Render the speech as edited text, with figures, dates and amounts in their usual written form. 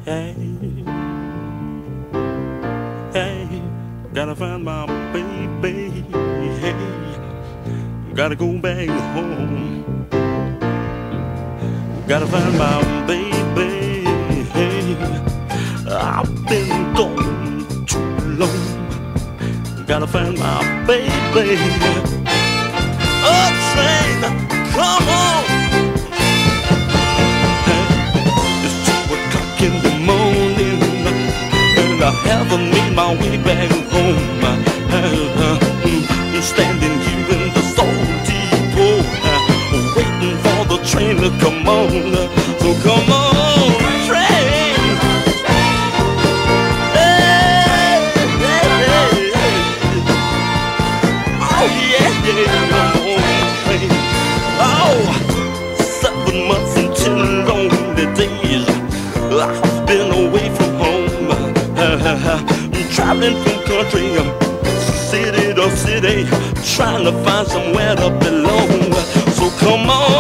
Hey, hey, gotta find my baby. Hey, gotta go back home. Gotta find my baby. Hey, I've been gone too long. Gotta find my baby. Oh, train, come on. Hey, it's 2 o'clock in the morning, and I haven't made my way back home. I'm standing here in the Soul Depot, waiting for the train to come on. So come on, train. Hey, hey, hey, hey. Oh yeah, yeah, come on, train. Oh, 7 months and 10 lonely days I've been away from home. I'm traveling from country, city to city, trying to find somewhere to belong. So come on.